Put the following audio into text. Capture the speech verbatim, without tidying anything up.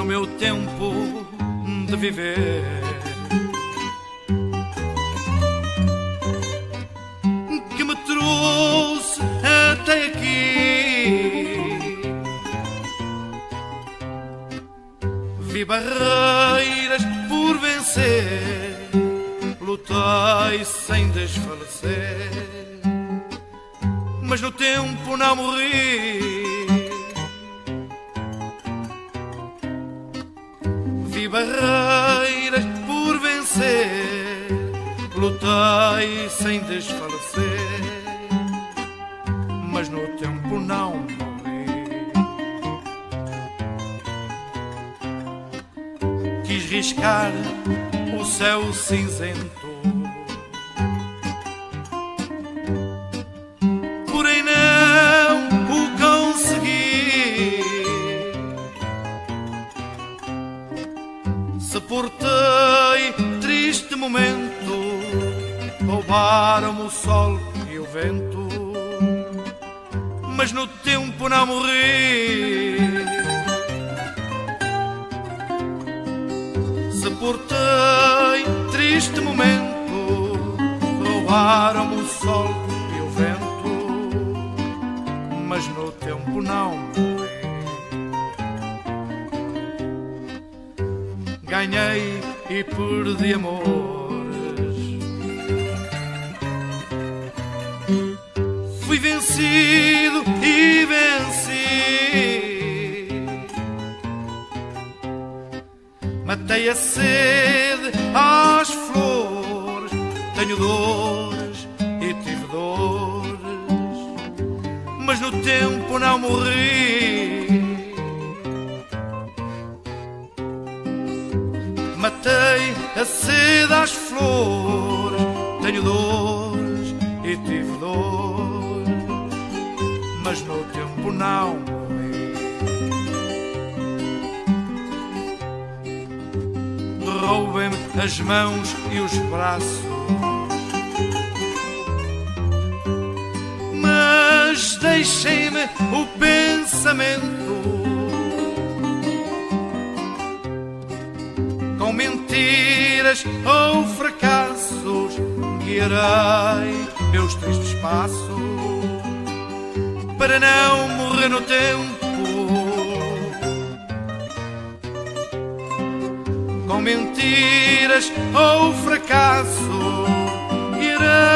meu tempo de viver, que me trouxe até aqui. Vi barreiras por vencer, lutei sem desfalecer, mas no tempo não morri. Vi barreiras por vencer, lutei sem desfalecer, mas no tempo não morri. Quis riscar o céu cinzento, porém não o consegui. Suportei triste momento, roubaram-me o sol e o vento, mas no tempo não morri. Suportei triste momento, roubaram-me o sol e o vento, mas no tempo não morri. Ganhei e perdi amores, fui vencido e venci. Matei a sede às flores, tenho dores e tive dores, mas no tempo não morri. Matei a sede às flores, tenho dores e tive dores, mas no tempo não morri. Roubem-me as mãos e os braços, mas deixem-me o pensamento. Com mentiras ou fracassos guiarei meus tristes passos, para não morrer no tempo. Com mentiras ou fracasso guiarei